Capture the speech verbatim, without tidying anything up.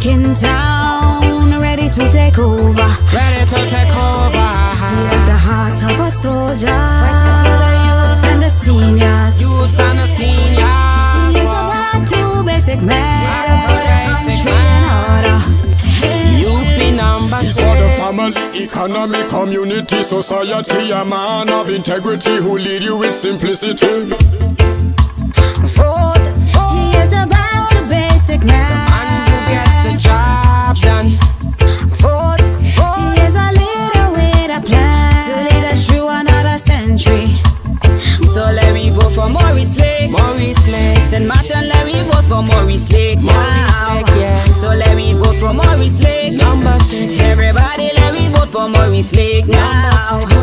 back in town, ready to take over. Ready to take over. He had the heart of a soldier, fighting for the youths and the seniors. Youths and the seniors. He's about to basic man. Basic U P number He's for the family, economy, community, society. A man of integrity who lead you with simplicity. Vote. He is about the basic man. The man who gets the job done. Vote. He is a leader with a plan to lead us through another century. So let me vote for Maurice Lake. Maurice Lake. Saint Martin, let me vote for Maurice Lake. Maurice Lake, yeah. So let me vote for Maurice Lake. Number six. Everybody, let me vote for Maurice Lake now.